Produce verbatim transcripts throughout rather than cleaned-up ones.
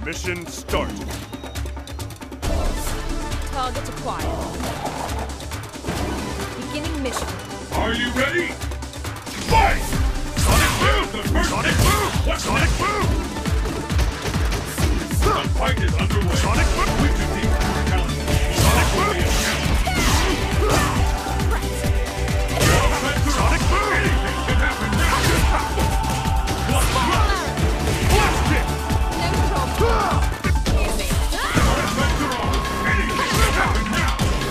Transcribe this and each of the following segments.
Mission start. Target acquired. Beginning mission. Are you ready? Fight! Sonic Boom! The first Sonic Boom! What's Sonic Boom? The fight is underway. Sonic Boom! Which of these two talents? Sonic Boom! Sonic Boom! Anything can happen now! Blast kick! No problem. Easy. Effects are on! Anything can happen now!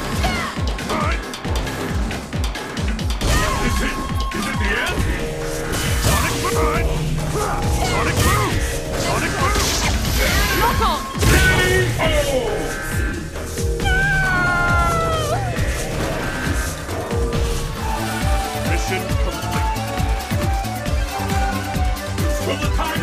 Is it? Is it the end? Sonic Boom! Sonic Boom! Sonic Boom! Lock on. K O! Mission complete. Will the time